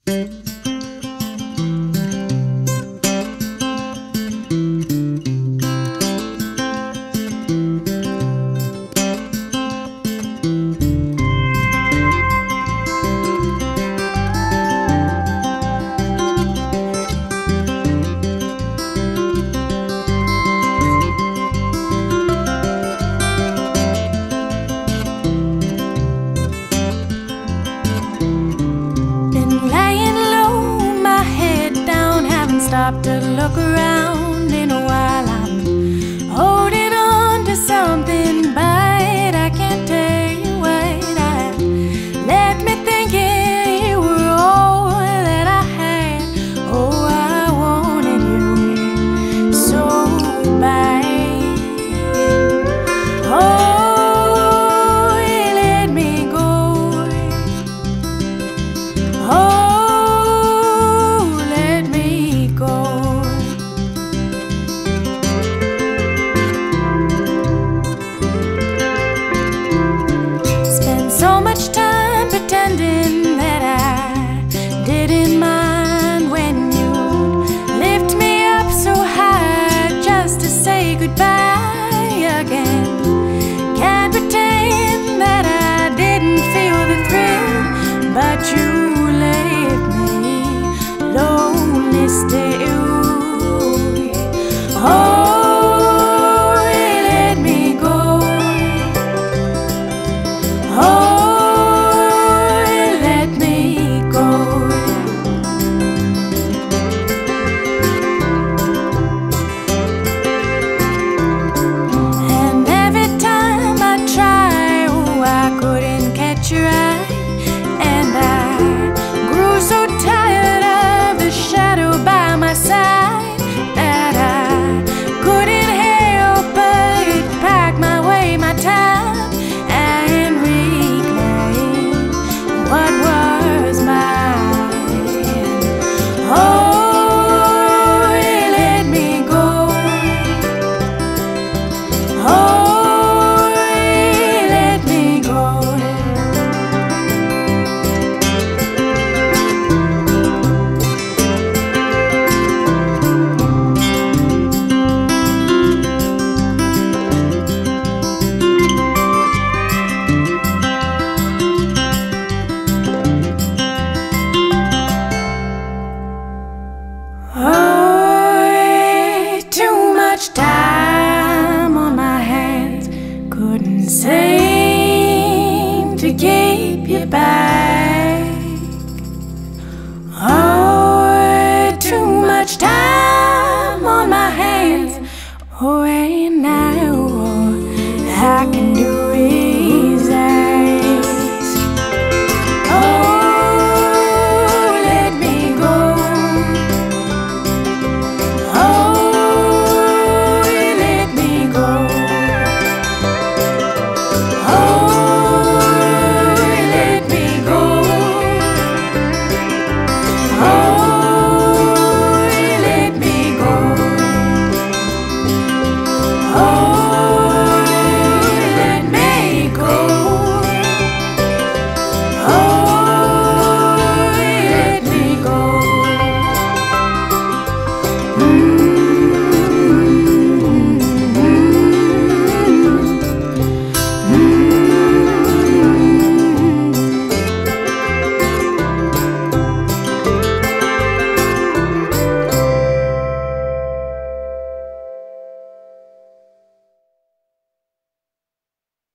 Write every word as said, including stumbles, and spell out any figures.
Stop to look around in a while. I'm holding on to something, but I can't tell you what I left me thinking you were all that I had. Oh, I wanted you so bad. Oh, you let me go. Oh, so much time pretending that I didn't mind when you lift me up so high just to say goodbye again. Can't pretend that I didn't feel the thrill, but you left me lonely still. Oh, your eye, and I grew so tired